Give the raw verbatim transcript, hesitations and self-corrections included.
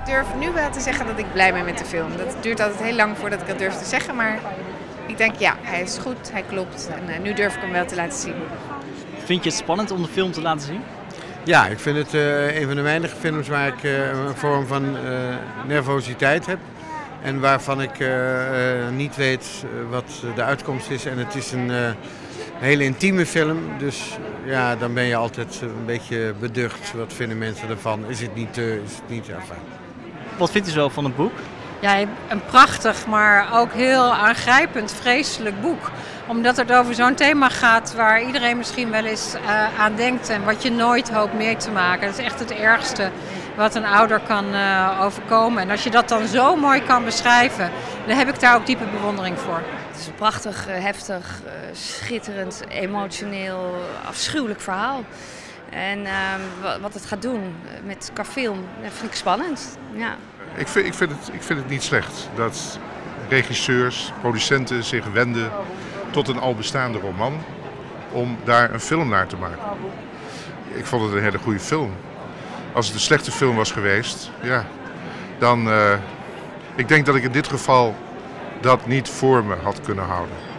durf nu wel te zeggen dat ik blij ben met de film. Dat duurt altijd heel lang voordat ik dat durf te zeggen, maar ik denk ja, hij is goed, hij klopt en uh, nu durf ik hem wel te laten zien. Vind je het spannend om de film te laten zien? Ja, ik vind het uh, een van de weinige films waar ik uh, een vorm van uh, nervositeit heb. En waarvan ik uh, uh, niet weet wat de uitkomst is. En het is een uh, hele intieme film, dus ja, dan ben je altijd een beetje beducht. Wat vinden mensen ervan? Is het niet te, is het niet ervan? Wat vindt u zo van het boek? Ja, een prachtig, maar ook heel aangrijpend, vreselijk boek. Omdat het over zo'n thema gaat waar iedereen misschien wel eens uh, aan denkt en wat je nooit hoopt mee te maken. Dat is echt het ergste wat een ouder kan uh, overkomen. En als je dat dan zo mooi kan beschrijven, dan heb ik daar ook diepe bewondering voor. Het is een prachtig, heftig, schitterend, emotioneel, afschuwelijk verhaal. En uh, wat het gaat doen met qua film, dat vind ik spannend. Ja. Ik vind, ik, vind het, ik vind het niet slecht dat regisseurs, producenten zich wenden tot een al bestaande roman om daar een film naar te maken. Ik vond het een hele goede film. Als het een slechte film was geweest, ja, dan uh, ik denk dat ik in dit geval dat niet voor me had kunnen houden.